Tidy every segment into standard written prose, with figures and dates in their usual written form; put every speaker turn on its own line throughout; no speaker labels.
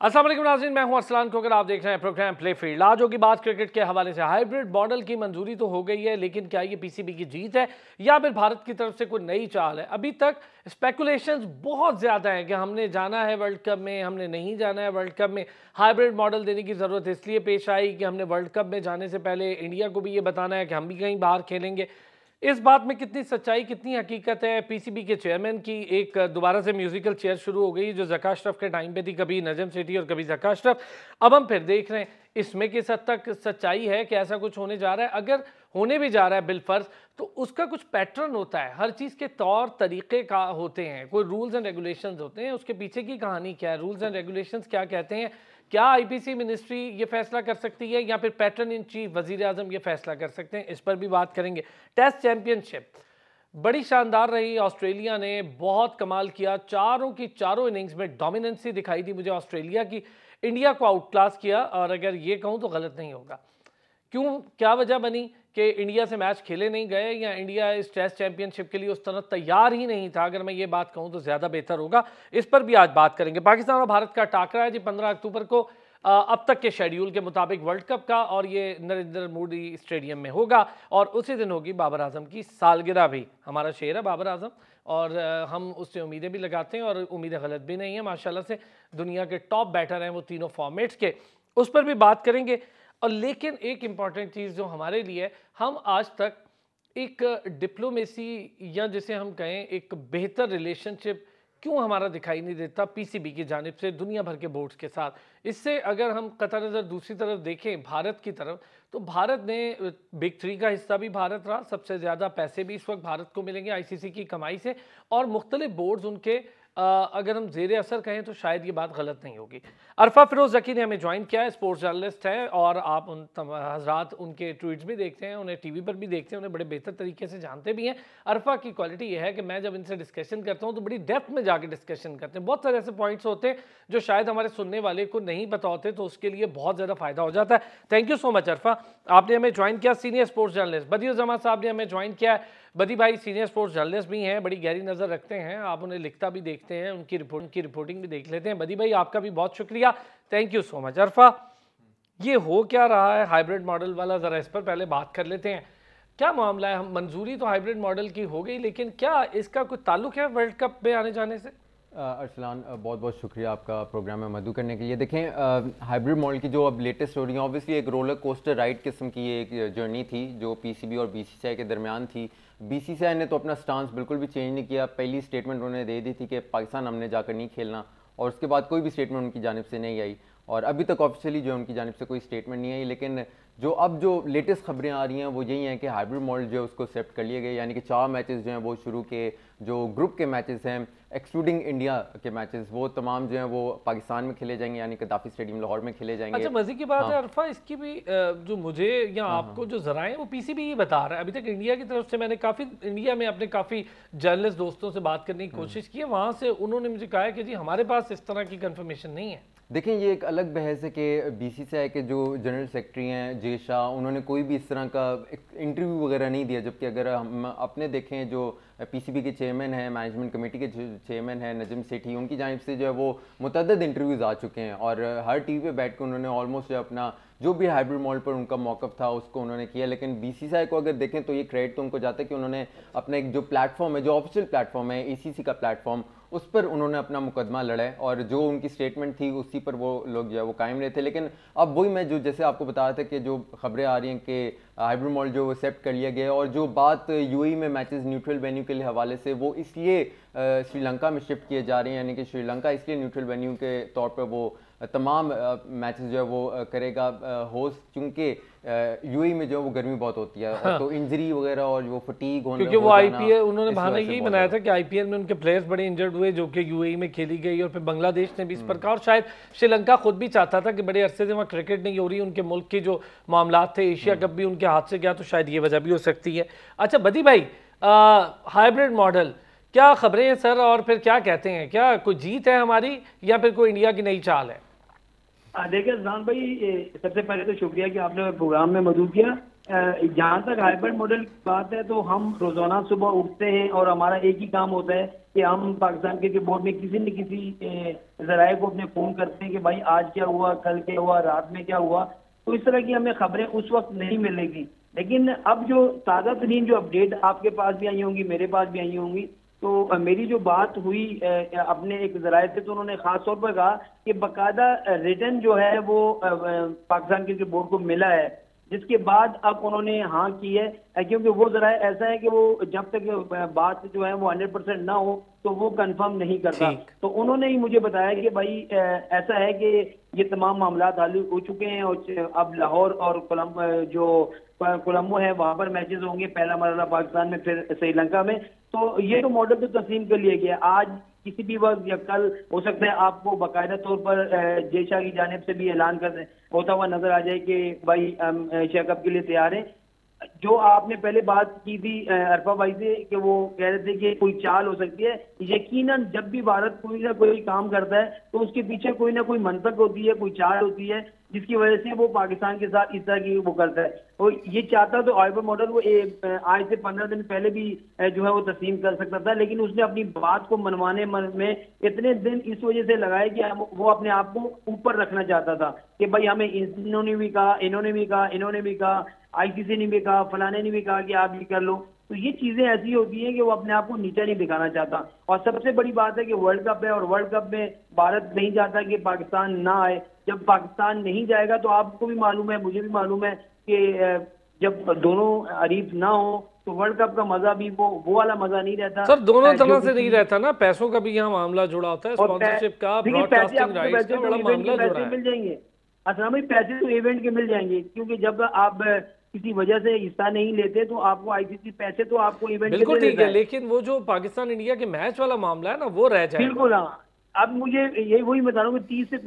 अस्सलाम वालेकुम नाज़रीन, मैं हूं अरसलान कोकर। आप देख रहे हैं प्रोग्राम प्ले फील्ड। आज होगी बात क्रिकेट के हवाले से। हाइब्रिड मॉडल की मंजूरी तो हो गई है, लेकिन क्या ये पीसीबी की जीत है या फिर भारत की तरफ से कोई नई चाल है? अभी तक स्पेकुलेशंस बहुत ज़्यादा हैं कि हमने जाना है वर्ल्ड कप में, हमने नहीं जाना है वर्ल्ड कप में। हाइब्रिड मॉडल देने की ज़रूरत इसलिए पेश आई कि हमने वर्ल्ड कप में जाने से पहले इंडिया को भी ये बताना है कि हम भी कहीं बाहर खेलेंगे। इस बात में कितनी सच्चाई, कितनी हकीकत है? पीसीबी के चेयरमैन की एक दोबारा से म्यूजिकल चेयर शुरू हो गई, जो ज़का अशरफ के टाइम पे थी, कभी नजम सेठी और कभी ज़का अशरफ। अब हम फिर देख रहे हैं इसमें किस हद तक सच्चाई है कि ऐसा कुछ होने जा रहा है। अगर होने भी जा रहा है बिलफर्ज, तो उसका कुछ पैटर्न होता है, हर चीज़ के तौर तरीके का होते हैं, कोई रूल्स एंड रेगुलेशंस होते हैं। उसके पीछे की कहानी क्या है, रूल्स एंड रेगुलेशंस क्या कहते हैं? क्या आईपीसी मिनिस्ट्री ये फैसला कर सकती है या फिर पैटर्न इन चीफ वजीर आजम ये फैसला कर सकते हैं? इस पर भी बात करेंगे। टेस्ट चैंपियनशिप बड़ी शानदार रही। ऑस्ट्रेलिया ने बहुत कमाल किया, चारों की चारों इनिंग्स में डोमिनेंसी दिखाई दी मुझे ऑस्ट्रेलिया की। इंडिया को आउट क्लास किया, और अगर ये कहूँ तो गलत नहीं होगा। क्यों, क्या वजह बनी कि इंडिया से मैच खेले नहीं गए, या इंडिया इस टेस्ट चैंपियनशिप के लिए उस तरह तैयार ही नहीं था? अगर मैं ये बात कहूं तो ज़्यादा बेहतर होगा। इस पर भी आज बात करेंगे। पाकिस्तान और भारत का टाकरा है जी 15 अक्टूबर को अब तक के शेड्यूल के मुताबिक वर्ल्ड कप का, और ये नरेंद्र मोदी स्टेडियम में होगा। और उसी दिन होगी बाबर आजम की सालगिरह भी। हमारा शेर है बाबर आजम, और हम उससे उम्मीदें भी लगाते हैं, और उम्मीदें गलत भी नहीं है। माशाल्लाह से दुनिया के टॉप बैटर हैं वो तीनों फॉर्मेट्स के। उस पर भी बात करेंगे। और लेकिन एक इम्पॉर्टेंट चीज़ जो हमारे लिए है, हम आज तक एक डिप्लोमेसी, या जिसे हम कहें एक बेहतर रिलेशनशिप क्यों हमारा दिखाई नहीं देता पीसीबी की जानिब से दुनिया भर के बोर्ड्स के साथ? इससे अगर हम कतई नज़र दूसरी तरफ देखें, भारत की तरफ, तो भारत ने बिग थ्री का हिस्सा भी भारत रहा। सबसे ज़्यादा पैसे भी इस वक्त भारत को मिलेंगे आईसीसी की कमाई से, और मुख्तलिफ बोर्ड्स उनके अगर हम जेर असर कहें तो शायद ये बात गलत नहीं होगी। अरफा फिरोज जकी ने हमें ज्वाइन किया है, स्पोर्ट्स जर्नलिस्ट है, और आप उन हजरात उनके ट्वीट्स भी देखते हैं, उन्हें टीवी पर भी देखते हैं, उन्हें बड़े बेहतर तरीके से जानते भी हैं। अरफा की क्वालिटी ये है कि मैं जब इनसे डिस्कशन करता हूँ तो बड़ी डेप्थ में जाकर डिस्कशन करते हैं। बहुत सारे ऐसे पॉइंट्स होते हैं जो शायद हमारे सुनने वाले को नहीं पता होते, तो उसके लिए बहुत ज़्यादा फायदा हो जाता है। Thank you so much Arfa, आपने हमें ज्वाइन किया। सीनियर स्पोर्ट्स जर्नलिस्ट बदियुज़्ज़मा साहब ने हमें ज्वाइन किया है। बदी भाई सीनियर स्पोर्ट्स जर्नलिस्ट भी हैं, बड़ी गहरी नज़र रखते हैं, आप उन्हें लिखता भी देखते हैं, उनकी रिपोर्टिंग भी देख लेते हैं। बदी भाई आपका भी बहुत शुक्रिया, thank you so much. Arfa, ये हो क्या रहा है हाइब्रिड मॉडल वाला, ज़रा इस पर पहले बात कर लेते हैं। क्या मामला है? हम मंजूरी तो हाइब्रिड मॉडल की हो गई, लेकिन क्या इसका कोई ताल्लुक है वर्ल्ड कप में आने जाने से?
अरसलान, बहुत बहुत शुक्रिया आपका प्रोग्राम में मदू करने के लिए। देखें, हाइब्रिड मॉडल की जो अब लेटेस्ट स्टोरी है, ऑब्वियसली एक रोलर कोस्टर राइड किस्म की एक जर्नी थी जो पीसीबी और बीसीसीआई के दरमियान थी। बीसीसीआई ने तो अपना स्टांस बिल्कुल भी चेंज नहीं किया। पहली स्टेटमेंट उन्होंने दे दी थी कि पाकिस्तान हमने जाकर नहीं खेलना, और उसके बाद कोई भी स्टेटमेंट उनकी जानिब से नहीं आई, और अभी तक ऑफिशियली जो है उनकी जानिब से कोई स्टेटमेंट नहीं आई। लेकिन जो लेटेस्ट खबरें आ रही हैं वो यही हैं कि हाइब्रिड मॉडल जो है उसको एक्सेप्ट कर लिए गए, यानी कि 4 मैचेस जो हैं वो शुरू के जो ग्रुप के मैचेस हैं एक्सक्लूडिंग इंडिया के मैचेस, वो तमाम जो हैं वो पाकिस्तान में खेले जाएंगे, यानी कदाफी स्टेडियम लाहौर में खेले जाएंगे।
अच्छा, मजे की बात है अरफा, इसकी भी जो मुझे या आपको जो जराए हैं वो पीसीबी ही बता रहा है। अभी तक इंडिया की तरफ से मैंने इंडिया में अपने काफ़ी जर्नलिस्ट दोस्तों से बात करने की कोशिश की है, वहाँ से उन्होंने मुझे कहा है कि जी हमारे पास इस तरह की कंफर्मेशन नहीं है।
देखें, ये एक अलग बहस है कि बीसीसीआई के जो जनरल सेक्रेटरी हैं जे शाह, उन्होंने कोई भी इस तरह का इंटरव्यू वगैरह नहीं दिया, जबकि अगर हम अपने देखें जो पीसीबी के चेयरमैन हैं, मैनेजमेंट कमेटी के जो चेयरमैन हैं नजम सेठी, उनकी जानिब से जो है वो मुतअद्दिद इंटरव्यूज़ आ चुके हैं, और हर टीवी पे बैठ कर उन्होंने ऑलमोस्ट जो अपना जो भी हाइब्रिड मॉडल पर उनका मौक़िफ़ था उसको उन्होंने किया। लेकिन बीसीसीआई को अगर देखें तो ये क्रेडिट तो उनको जाता है कि उन्होंने अपना एक जो प्लेटफॉर्म है, जो ऑफिशियल प्लेटफॉर्म है ईसीसी का प्लेटफॉर्म, उस पर उन्होंने अपना मुकदमा लड़ा है, और जो उनकी स्टेटमेंट थी उसी पर वो लोग जो है वो कायम रहे थे। लेकिन अब वही मैं जो जैसे आपको बता रहा था कि जो खबरें आ रही हैं कि हाइब्रिड मॉडल जो एक्सेप्ट कर लिया गया, और जो बात यूएई में मैचेस न्यूट्रल वेन्यू के लिए हवाले से वो इसलिए श्रीलंका में शिफ्ट किए जा रहे हैं, यानी कि श्रीलंका इसलिए न्यूट्रल वेन्यू के तौर पर वो तमाम मैचेस जो है वो करेगा होस्ट, क्योंकि यूएई में जो है वो गर्मी बहुत होती है। हाँ। तो इंजरी वगैरह और वो फटीग होना,
क्योंकि वो आईपीएल उन्होंने बहाना यही बनाया था कि आईपीएल में उनके प्लेयर्स बड़े इंजर्ड हुए जो कि यूएई में खेली गई, और फिर बांग्लादेश ने भी इस पर कहा, और शायद श्रीलंका खुद भी चाहता था कि बड़े अरसे से वहाँ क्रिकेट नहीं हो रही, उनके मुल्क के जो मामला थे, एशिया कप भी उनके हाथ से गया, तो शायद ये वजह भी हो सकती है। अच्छा बदी भाई, हाइब्रिड मॉडल क्या खबरें हैं सर, और फिर क्या कहते हैं, क्या कोई जीत है हमारी या फिर कोई इंडिया की नई चाल है?
देखिए अजलान भाई, सबसे पहले तो शुक्रिया कि आपने प्रोग्राम में मौजूद किया। जहाँ तक हाइब्रिड मॉडल की बात है, तो हम रोजाना सुबह उठते हैं और हमारा एक ही काम होता है कि हम पाकिस्तान क्रिकेट बोर्ड में किसी न किसी जराये को अपने फोन करते हैं कि भाई आज क्या हुआ, कल क्या हुआ, रात में क्या हुआ। तो इस तरह की हमें खबरें उस वक्त नहीं मिलेगी। लेकिन अब जो ताज़ा तरीन जो अपडेट आपके पास भी आई होंगी, मेरे पास भी आई होंगी, तो मेरी जो बात हुई अपने एक जराये से, तो उन्होंने खास तौर पर कहा कि बाकायदा रिटर्न जो है वो पाकिस्तान क्रिकेट बोर्ड को मिला है, जिसके बाद अब उन्होंने हाँ की है। क्योंकि वो जरा ऐसा है कि वो जब तक बात जो है वो 100% ना हो तो वो कंफर्म नहीं करता। तो उन्होंने ही मुझे बताया कि भाई ऐसा है कि ये तमाम मामला हल हो चुके हैं और अब लाहौर और कोलंबो है वहां पर मैचेस होंगे, पहला मरहला पाकिस्तान में, फिर श्रीलंका में। तो ये तो मॉडल तो तस्लीम कर लिया गया। आज किसी भी वक्त या कल हो सकता है आपको बाकायदा तौर पर जय शाह की जानिब से भी ऐलान कर होता हुआ नजर आ जाए कि भाई हम एशिया कप के लिए तैयार हैं। जो आपने पहले बात की थी अरफा भाई से कि वो कह रहे थे कि कोई चाल हो सकती है, यकीनन जब भी भारत कोई ना कोई काम करता है तो उसके पीछे कोई ना कोई मंतक होती है, कोई चाल होती है, जिसकी वजह से वो पाकिस्तान के साथ इस तरह की वो करता है। और ये चाहता तो हाइब्रिड मॉडल वो आज से 15 दिन पहले भी जो है वो तस्लीम कर सकता था, लेकिन उसने अपनी बात को मनवाने में इतने दिन इस वजह से लगाए कि वो अपने आप को ऊपर रखना चाहता था कि भाई हमें इन्होंने भी कहा, इन्होंने भी कहा, इन्होंने भी कहा, आईसीसी ने भी कहा, फलाने ने भी कहा कि आप ये कर लो। तो ये चीजें ऐसी होती हैं कि वो अपने आप को नीचा नहीं दिखाना चाहता। और सबसे बड़ी बात है कि वर्ल्ड कप है और वर्ल्ड कप में भारत नहीं चाहता कि पाकिस्तान ना आए। जब पाकिस्तान नहीं जाएगा तो आपको भी मालूम है, मुझे भी मालूम है कि जब दोनों हरीफ ना हो तो वर्ल्ड कप का मजा भी वो वाला मजा नहीं रहता
सर। दोनों तरह से नहीं रहता ना, पैसों का भी यहाँ मामला जुड़ा होता है, स्पॉन्सरशिप का, ब्रॉडकास्टिंग राइट्स का बड़ा मामला जुड़ा है।
मिल जाएंगे असलम भाई, पैसे तो इवेंट के मिल जाएंगे, क्योंकि जब आप किसी वजह से हिस्सा नहीं लेते तो आपको आईसीसी पैसे तो आपको इवेंट
बिल्कुल ठीक है, लेकिन वो जो पाकिस्तान इंडिया के मैच वाला मामला है ना वो रह जाएगा।
बिल्कुल हाँ। अब मुझे यही वही बता रहा हूँ कि 30 से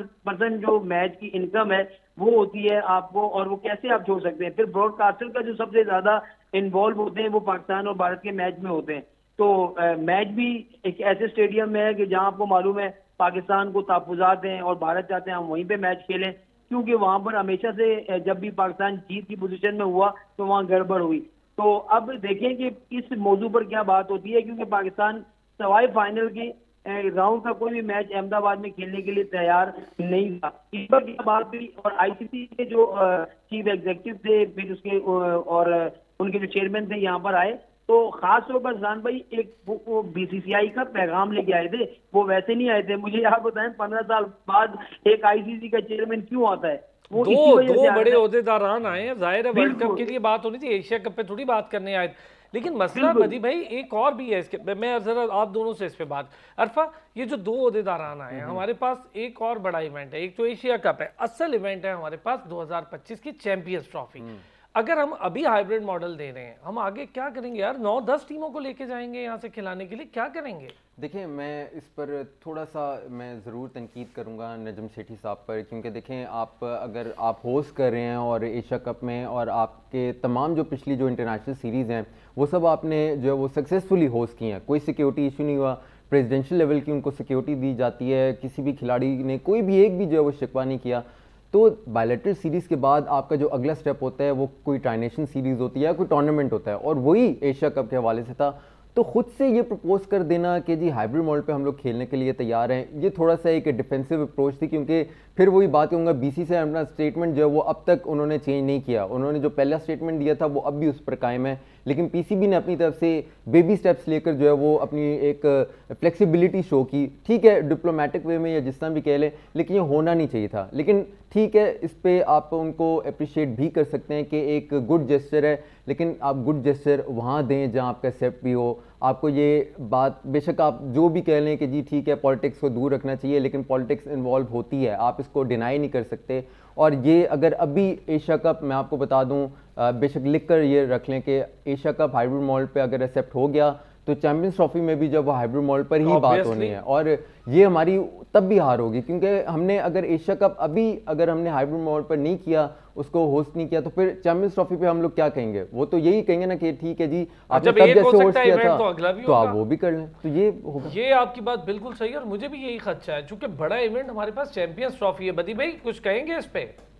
35% जो मैच की इनकम है वो होती है आपको, और वो कैसे आप छोड़ सकते हैं। फिर ब्रॉडकास्टर का जो सबसे ज्यादा इन्वॉल्व होते हैं वो पाकिस्तान और भारत के मैच में होते हैं। तो मैच भी एक ऐसे स्टेडियम में है कि जहां आपको मालूम है पाकिस्तान को तहफुजात हैं और भारत चाहते हैं हम वहीं पे मैच खेलें, क्योंकि वहां पर हमेशा से जब भी पाकिस्तान जीत की पोजीशन में हुआ तो वहां गड़बड़ हुई। तो अब देखें कि इस मौजू पर क्या बात होती है, क्योंकि पाकिस्तान सवाए फाइनल की राउंड का कोई भी मैच अहमदाबाद में खेलने के लिए तैयार नहीं था। इस पर क्या बात हुई और आईसीसी के जो चीफ एग्जीक्यूटिव थे, फिर उसके और उनके जो चेयरमैन थे यहाँ पर आए, तो खास तौर पर जान भाई एक वो बीसीसीआई का पैगाम लेके आए थे। वो वैसे नहीं आए थे। मुझे आप बताएं 15 साल बाद एक आईसीसी का चेयरमैन क्यों आता है? वो
दो बड़े ओहदेदारान आए हैं, जाहिर है वर्ल्ड कप के लिए बात होनी थी, एशिया कप पे थोड़ी बात करने आए। लेकिन मसला मदी भाई एक और भी है इसके, मैं जरा आप दोनों से इस पे बात। अरफा, ये जो दो ओहदेदारान आए हैं, हमारे पास एक और बड़ा इवेंट है, एक तो एशिया कप है, असल इवेंट है हमारे पास 2025 की चैंपियंस ट्रॉफी। अगर हम अभी हाइब्रिड मॉडल दे रहे हैं, हम आगे क्या करेंगे यार? 9-10 टीमों को लेके जाएंगे यहाँ से खिलाने के लिए, क्या करेंगे?
देखिए, मैं इस पर थोड़ा सा मैं ज़रूर तनकीद करूँगा नजम सेठी साहब पर, क्योंकि देखें आप अगर आप होस्ट कर रहे हैं और एशिया कप में, और आपके तमाम जो पिछली जो इंटरनेशनल सीरीज़ हैं वो सब आपने जो है वो सक्सेसफुली होस्ट की हैं, कोई सिक्योरिटी इशू नहीं हुआ, प्रेसिडेंशियल लेवल की उनको सिक्योरिटी दी जाती है, किसी भी खिलाड़ी ने कोई भी एक भी जो है वो शिकवा नहीं किया। तो बायलैटरल सीरीज़ के बाद आपका जो अगला स्टेप होता है वो कोई ट्राइनेशन सीरीज़ होती है या कोई टूर्नामेंट होता है, और वही एशिया कप के हवाले से था। तो खुद से ये प्रपोज कर देना कि जी हाइब्रिड मॉडल पे हम लोग खेलने के लिए तैयार हैं, ये थोड़ा सा एक डिफेंसिव अप्रोच थी, क्योंकि फिर वही बात कहूँगा बीसीसीआई से अपना स्टेटमेंट जो है वो अब तक उन्होंने चेंज नहीं किया। उन्होंने जो पहला स्टेटमेंट दिया था वो अब भी उस पर कायम है, लेकिन पीसीबी ने अपनी तरफ से बेबी स्टेप्स लेकर जो है वो अपनी एक फ्लेक्सिबिलिटी शो की। ठीक है, डिप्लोमेटिक वे में या जिस तरह भी कह लें, लेकिन ये होना नहीं चाहिए था। लेकिन ठीक है, इस पे आप उनको अप्रिशिएट भी कर सकते हैं कि एक गुड जेस्चर है, लेकिन आप गुड जेस्चर वहाँ दें जहाँ आपका एक्सेप्ट भी हो। आपको ये बात बेशक आप जो भी कह लें कि जी ठीक है पॉलिटिक्स को दूर रखना चाहिए, लेकिन पॉलिटिक्स इन्वॉल्व होती है, आप इसको डिनाई नहीं कर सकते। और ये अगर अभी एशिया कप, मैं आपको बता दूं, बेशक लिख कर ये रख लें कि एशिया कप हाइब्रिड मॉडल पे अगर एक्सेप्ट हो गया तो चैंपियंस ट्रॉफी में भी जब वो हाइब्रिड मॉडल पर ही बात होनी है, और ये हमारी तब भी हार होगी, क्योंकि हमने अगर एशिया कप अभी अगर हमने हाइब्रिड मॉडल पर नहीं किया, उसको होस्ट नहीं किया, तो फिर चैंपियंस ट्रॉफी पे हम लोग क्या कहेंगे? वो तो यही कहेंगे ना कि ठीक है जी आपने तब जैसे होस्ट किया था तो आप वो भी कर लें। तो ये होगा।
ये आपकी बात बिल्कुल सही है और मुझे भी यही खदशा है, चूंकि बड़ा इवेंट हमारे पास चैंपियंस ट्रॉफी है। बदी भाई कुछ कहेंगे इस पे?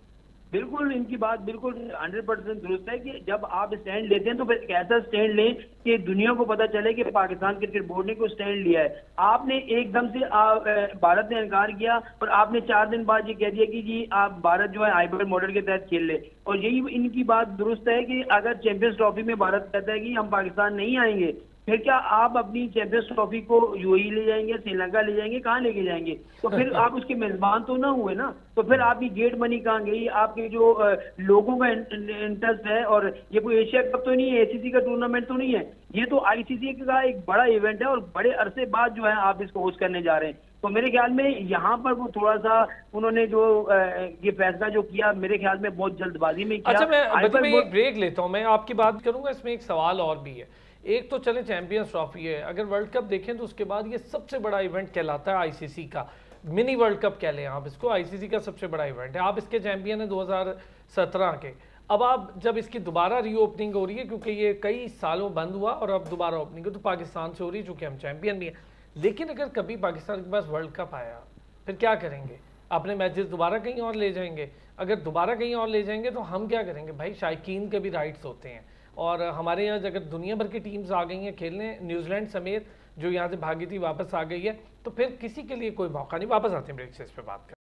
बिल्कुल इनकी बात बिल्कुल 100% दुरुस्त है कि जब आप स्टैंड लेते हैं तो फिर एक ऐसा स्टैंड लें कि दुनिया को पता चले कि पाकिस्तान क्रिकेट बोर्ड ने कोई स्टैंड लिया है। आपने एकदम से भारत ने इनकार किया और आपने 4 दिन बाद ये कह दिया कि जी आप भारत जो है हाइब्रिड मॉडल के तहत खेल ले। और यही इनकी बात दुरुस्त है कि अगर चैंपियंस ट्रॉफी में भारत कहता है कि हम पाकिस्तान नहीं आएंगे, फिर क्या आप अपनी चैंपियंस ट्रॉफी को यूएई ले जाएंगे, श्रीलंका ले जाएंगे, कहाँ लेके जाएंगे? तो फिर आप उसके मेजबान तो ना हुए ना। तो फिर आपकी गेट मनी कहाँ गई? आपके जो लोगों का इंटरेस्ट है, और ये कोई एशिया कप तो नहीं है, एसीसी का टूर्नामेंट तो नहीं है, ये तो आईसीसी का एक बड़ा इवेंट है और बड़े अरसे बाद जो है आप इसको होस्ट करने जा रहे हैं। तो मेरे ख्याल में यहाँ पर वो थोड़ा सा उन्होंने जो ये फैसला जो किया, मेरे ख्याल में बहुत जल्दबाजी में किया।
अच्छा, मैं एक ब्रेक लेता हूँ, मैं आपकी बात करूंगा, इसमें एक सवाल और भी है। एक तो चले चैंपियंस ट्रॉफी है, अगर वर्ल्ड कप देखें तो उसके बाद ये सबसे बड़ा इवेंट कहलाता है आईसीसी का, मिनी वर्ल्ड कप कह लें आप इसको, आईसीसी का सबसे बड़ा इवेंट है। आप इसके चैंपियन हैं 2017 के। अब आप जब इसकी दोबारा रीओपनिंग हो रही है, क्योंकि ये कई सालों बंद हुआ और अब दोबारा ओपनिंग है, तो पाकिस्तान से हो रही है चूँकि हम चैंपियन भी हैं। लेकिन अगर कभी पाकिस्तान के पास वर्ल्ड कप आया, फिर क्या करेंगे? अपने मैचेस दोबारा कहीं और ले जाएंगे? अगर दोबारा कहीं और ले जाएंगे तो हम क्या करेंगे भाई? शायकीन के भी राइट्स होते हैं, और हमारे यहाँ अगर दुनिया भर की टीम्स आ गई हैं खेलने, न्यूजीलैंड समेत जो यहाँ से भागी थी वापस आ गई है, तो फिर किसी के लिए कोई मौका नहीं। वापस आते हैं ब्रेक से, इस पर बात करें।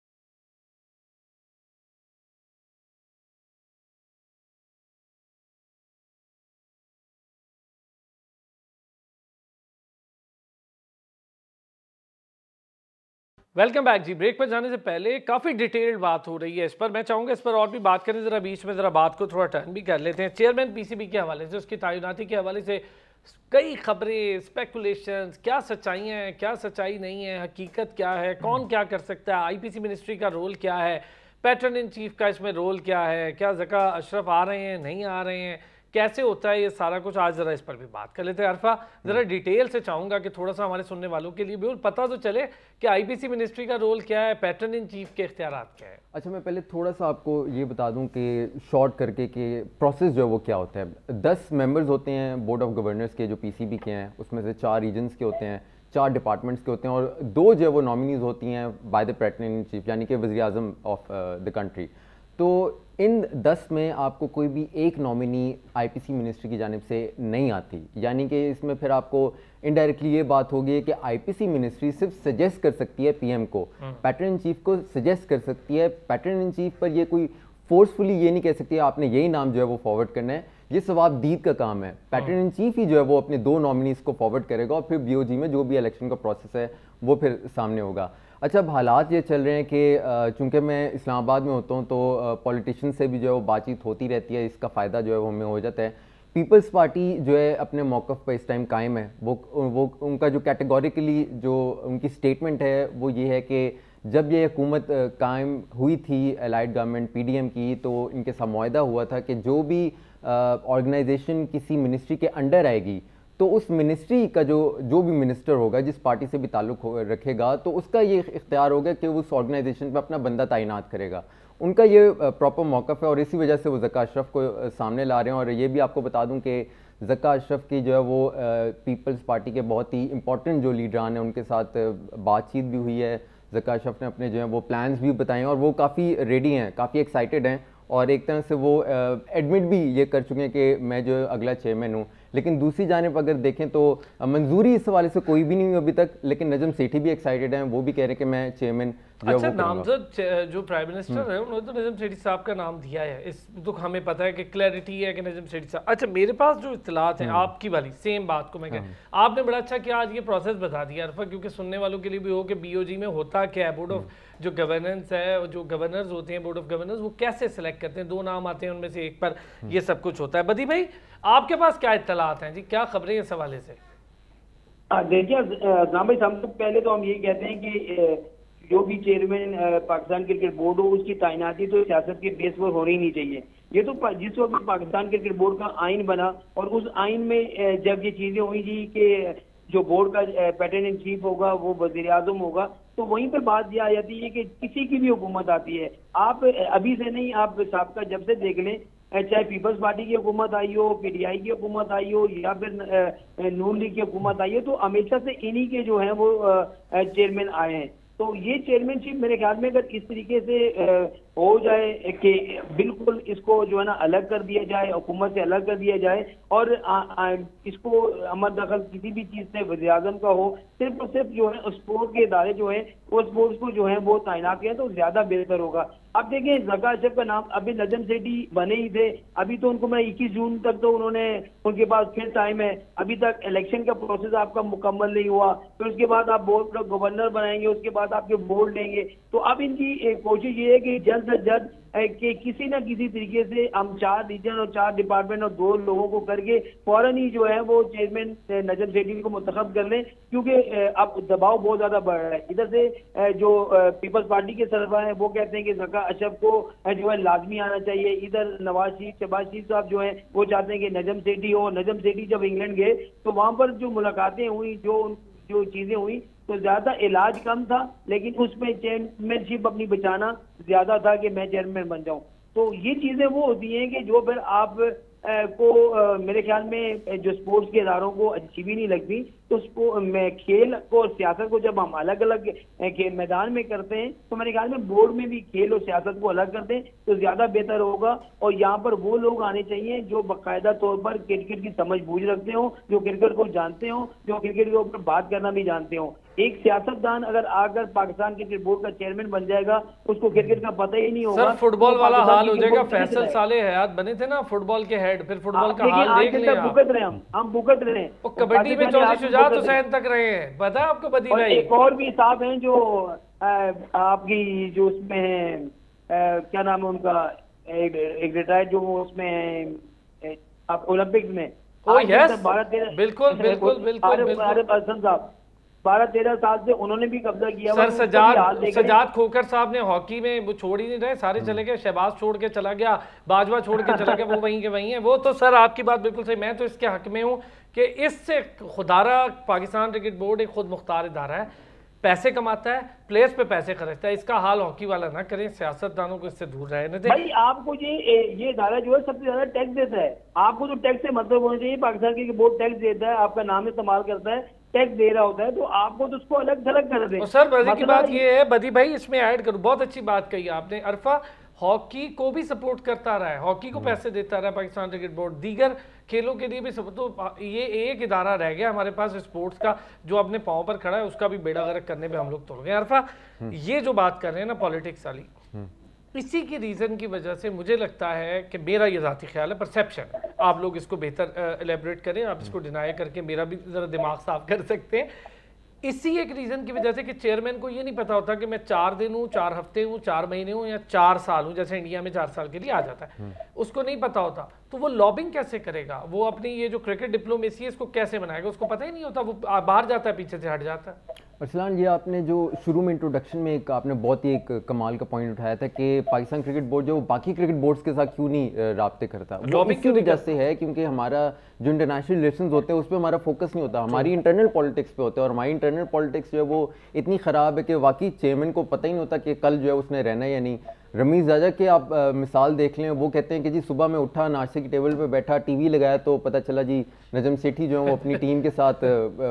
वेलकम बैक जी। ब्रेक पर जाने से पहले काफ़ी डिटेल्ड बात हो रही है इस पर, मैं चाहूँगा इस पर और भी बात करें। ज़रा बीच में ज़रा बात को थोड़ा टर्न भी कर लेते हैं। चेयरमैन पीसीबी के हवाले से, उसकी तैनाती के हवाले से कई खबरें, स्पेकुलेशंस, क्या सच्चाइयाँ हैं, क्या सच्चाई नहीं है, हकीकत क्या है, कौन क्या कर सकता है, आईपीसी मिनिस्ट्री का रोल क्या है, पैटर्न इन चीफ का इसमें रोल क्या है, क्या ज़का अशरफ आ रहे हैं, नहीं आ रहे हैं, कैसे होता है ये सारा कुछ, आज ज़रा इस पर भी बात कर लेते हैं। अरफा, ज़रा डिटेल से चाहूँगा कि थोड़ा सा हमारे सुनने वालों के लिए भी पता तो चले कि आईपीसी मिनिस्ट्री का रोल क्या है, पैटर्न इन चीफ के इख्तियारात क्या है।
अच्छा, मैं पहले थोड़ा सा आपको ये बता दूं कि शॉर्ट करके कि प्रोसेस जो है वो क्या होता है। 10 मेंबर्स होते हैं बोर्ड ऑफ गवर्नर्स के जो पीसीबी के हैं, उसमें से 4 रीजन्स के होते हैं, 4 डिपार्टमेंट्स के होते हैं, और 2 जो है वो नॉमिनीज होती हैं by the pattern in chief, यानी कि वज़ीर आज़म ऑफ द कंट्री। तो इन 10 में आपको कोई भी एक नॉमिनी आईपीसी मिनिस्ट्री की जानिब से नहीं आती, यानी कि इसमें फिर आपको इनडायरेक्टली ये बात होगी कि आईपीसी मिनिस्ट्री सिर्फ सजेस्ट कर सकती है पीएम को, पैटर्न इन चीफ को सजेस्ट कर सकती है। पैटर्न इन चीफ पर ये कोई फोर्सफुली ये नहीं कह सकती है आपने यही नाम जो है वो फॉरवर्ड करना है, ये सवाबदीद का काम है। पैटर्न इन चीफ ही जो है वो अपने 2 नॉमिनीज को फॉरवर्ड करेगा और फिर बीओजी में जो भी इलेक्शन का प्रोसेस है वो फिर सामने होगा। अच्छा, अब हालात ये चल रहे हैं कि चूंकि मैं इस्लामाबाद में होता हूँ तो पॉलिटिशियन से भी जो है वो बातचीत होती रहती है, इसका फ़ायदा जो है वो हमें हो जाता है। पीपल्स पार्टी जो है अपने मौक़िफ़ पर इस टाइम कायम है। वो उनका जो कैटेगोरिकली जो उनकी स्टेटमेंट है वो ये है कि जब ये हुकूमत कायम हुई थी एलाइड गवर्नमेंट पीडीएम की, तो इनके साथ मुआहदा हुआ था कि जो भी ऑर्गेनाइजेशन किसी मिनिस्ट्री के अंडर आएगी तो उस मिनिस्ट्री का जो भी मिनिस्टर होगा जिस पार्टी से भी ताल्लुक़ रखेगा तो उसका ये इख्तियार होगा कि वो उस ऑर्गेनाइजेशन पर अपना बंदा तैनात करेगा। उनका ये प्रॉपर मौक़िफ़ है और इसी वजह से वो ज़का अशरफ को सामने ला रहे हैं। और ये भी आपको बता दूं कि ज़का अशरफ की जो है वो पीपल्स पार्टी के बहुत ही इंपॉर्टेंट जो लीडरान हैं उनके साथ बातचीत भी हुई है। ज़का अशरफ ने अपने जो है वो प्लान्स भी बताए हैं और वो काफ़ी रेडी हैं, काफ़ी एक्साइटेड हैं, और एक तरह से वो एडमिट भी ये कर चुके हैं कि मैं जो अगला चेयरमैन हूँ। लेकिन दूसरी जानिब अगर देखें तो मंजूरी इस हवाले से कोई भी नहीं हुई अभी तक, लेकिन नजम सेठी भी एक्साइटेड हैं, वो भी कह रहे हैं कि मैं चेयरमैन जो
अच्छा, नामजद जो प्राइम मिनिस्टर है उन्होंने तो नजम सेठी साहब का नाम दिया है, इस तो हमें पता है कि क्लैरिटी है कि नजम सेठी साहब। अच्छा, मेरे पास जो इत्तलात हैं आपकी वाली सेम बात को मैं आपने बड़ा अच्छा किया आज ये प्रोसेस बता दिया अरफा, क्योंकि सुनने वालों के लिए भी हो कि बीओजी में होता क्या है, बोर्ड ऑफ जो गवर्नेंस है, जो गवर्नर्स होते हैं बोर्ड ऑफ गवर्नर्स, वो कैसे सेलेक्ट करते हैं, 2 नाम आते हैं उनमें से एक पर ये सब कुछ होता है। बदी भाई, आपके पास क्या इत्तलात हैं जी, क्या खबरें इस हवाले से?
देखिए नाम भाई, सबसे पहले तो हम यही कहते हैं कि जो भी चेयरमैन पाकिस्तान क्रिकेट बोर्ड हो उसकी तैनाती तो सियासत के बेस पर होनी ही नहीं चाहिए। ये तो जिस वक्त पाकिस्तान क्रिकेट बोर्ड का आइन बना और उस आइन में जब ये चीजें हुई जी कि जो बोर्ड का पैटर्न इन चीफ होगा वो वजीर आजम होगा, तो वहीं पर बात यह आ जाती है कि किसी की भी हुकूमत आती है, आप अभी से नहीं, आप साहब जब से देख लें, चाहे पीपल्स पार्टी की हुकूमत आई हो, पीटीआई की हुकूमत आई हो या फिर नून लीग की हुकूमत आई हो, तो हमेशा से इन्हीं के जो है वो चेयरमैन आए हैं। तो ये चेयरमैनशिप मेरे ख्याल में अगर इस तरीके से हो जाए कि बिल्कुल इसको जो है ना अलग कर दिया जाए, हुकूमत से अलग कर दिया जाए, और इसको अमल दखल किसी भी चीज से वज़ीर आज़म का हो, सिर्फ और सिर्फ जो है स्पोर्ट्स के इदारे जो है वो स्पोर्ट्स को जो है वो तैनात किया तो ज्यादा बेहतर होगा। अब देखिए ज़का अशरफ का नाम, अभी नजम सेठी बने ही थे, अभी तो उनको मैं 21 जून तक तो उन्होंने, उनके पास फिर टाइम है, अभी तक इलेक्शन का प्रोसेस आपका मुकम्मल नहीं हुआ, फिर उसके बाद आप बोर्ड का गवर्नर बनाएंगे, उसके बाद आपके बोर्ड लेंगे। तो अब इनकी कोशिश ये है कि जल्द से जल्द कि किसी न किसी तरीके से हम 4 रीजन और 4 डिपार्टमेंट और 2 लोगों को करके फौरन ही जो है वो चेयरमैन नजम सेठी को मुंतखब कर लें, क्योंकि अब दबाव बहुत ज्यादा बढ़ रहा है। इधर से जो पीपल्स पार्टी के सरबराह हैं वो कहते हैं कि ज़का अशरफ को जो है लाजमी आना चाहिए, इधर नवाज शरीफ शहबाज शरीफ साहब जो है वो चाहते हैं कि नजम सेठी हो। नजम सेठी जब इंग्लैंड गए तो वहां पर जो मुलाकातें हुई, जो चीजें हुई, तो ज्यादा इलाज कम था, लेकिन उसमें चेयरमैनशिप अपनी बचाना ज्यादा था कि मैं चेयरमैन बन जाऊं। तो ये चीजें वो होती हैं कि जो फिर आप मेरे ख्याल में जो स्पोर्ट्स के इदारों को अच्छी भी नहीं लगती। तो खेल को और सियासत को जब हम अलग अलग मैदान में करते हैं तो मेरे ख्याल में बोर्ड में भी खेल और सियासत को अलग करते हैं तो ज्यादा बेहतर होगा। और यहाँ पर वो लोग आने चाहिए जो बाकायदा तौर पर क्रिकेट की समझ बूझ रखते हो, जो क्रिकेट को जानते हो, जो क्रिकेट के ऊपर बात करना भी जानते हो। एक सियासतदान अगर आकर पाकिस्तान क्रिकेट बोर्ड का चेयरमैन बन जाएगा, उसको क्रिकेट का पता ही नहीं होगा।
सर फुटबॉल
तो
वाला हाल हो जाएगा।
पाकिस्तान
फैसल साले हयात बने थे ना फुटबॉल के हेड, फिर फुटबॉल का हाल देख लें आप।
भुगत रहे हम भुगत रहे हैं।
वो कबड्डी में चौधरी शुजात हुसैन तक रहे हैं, पता है आपको बदी भाई?
एक और भी साहब हैं जो आपकी जो उसमें है, क्या नाम है उनका, एक रिटायर्ड जो उसमें है आप ओलंपिक्स में।
यस,
12-13
बिल्कुल बिल्कुल बिल्कुल
बिल्कुल साहब 12-13 साल से उन्होंने भी कब्जा किया।
सर सजाद खोकर साहब ने हॉकी में वो छोड़ ही नहीं रहे, सारे चले गए। शहबाज छोड़ के चला गया, बाजवा छोड़ के चला गया, वो वहीं के वहीं है। वो तो सर आपकी बात बिल्कुल सही, मैं तो इसके हक में हूँ कि इससे खुदारा पाकिस्तान क्रिकेट बोर्ड एक खुद मुख्तार इदारा है, पैसे कमाता है, प्लेयर्स पे पैसे खर्चता है। इसका हाल हॉकी वाला ना करें, सियासतदानों को इससे दूर रहने दें।
भाई आपको ये इदारा जो है सबसे ज्यादा टैक्स देता है, आपको तो टैक्स से मतलब होना चाहिए। पाकिस्तान क्रिकेट बोर्ड टैक्स देता है, आपका नाम इस्तेमाल करता है, टैक्स दे रहा होता है, तो आपको तो उसको अलग थलग कर दें।
सर मजे की बात ये है बदी भाई, इसमें ऐड करूं, बहुत अच्छी बात कही आपने। अरफा हॉकी को भी सपोर्ट करता रहा है, हॉकी को पैसे देता रहा है पाकिस्तान क्रिकेट बोर्ड, दीगर खेलों के लिए भी सपोर्ट। तो ये एक इदारा रह गया हमारे पास स्पोर्ट्स का जो अपने पांव पर खड़ा है, उसका भी बेड़ा गर्क करने पे हम लोग तुल गए। अरफा ये जो बात कर रहे हैं ना पॉलिटिक्स वाली, इसी के रीज़न की वजह से मुझे लगता है कि मेरा ये ज़ाती ख्याल है, परसेप्शन, आप लोग इसको बेहतर एलेबरेट करें, आप इसको डिनाई करके मेरा भी ज़रा दिमाग साफ कर सकते हैं। इसी एक रीज़न की वजह से कि चेयरमैन को ये नहीं पता होता कि मैं 4 दिन हूँ, 4 हफ्ते हूँ, 4 महीने हूँ या 4 साल हूँ, जैसे इंडिया में 4 साल के लिए आ जाता है, उसको नहीं पता होता। तो वो लॉबिंग कैसे करेगा, वो अपनी ये जो क्रिकेट डिप्लोमेसी है इसको कैसे बनाएगा, उसको पता ही नहीं होता, वो बाहर जाता है, पीछे से हट जाता है।
अरसलान, ये आपने जो शुरू में इंट्रोडक्शन में एक आपने बहुत ही एक कमाल का पॉइंट उठाया था कि पाकिस्तान क्रिकेट बोर्ड जो बाकी क्रिकेट बोर्ड्स के साथ क्यों नहीं राब्ते करता, वो इसी वजह से है क्योंकि हमारा जो इंटरनेशनल रिलेशंस होते हैं उस पर हमारा फोकस नहीं होता, हमारी इंटरनल पॉलिटिक्स पे होता है। और हमारी इंटरनल पॉलिटिक्स जो है वो इतनी ख़राब है कि वाकई चेयरमैन को पता ही नहीं होता कि कल जो है उसने रहना या नहीं। रमीज़ राजा के आप मिसाल देख लें, वो कहते हैं कि जी सुबह में उठा, नाश्ते की टेबल पे बैठा, टीवी लगाया तो पता चला जी नजम सेठी जो है वो अपनी टीम के साथ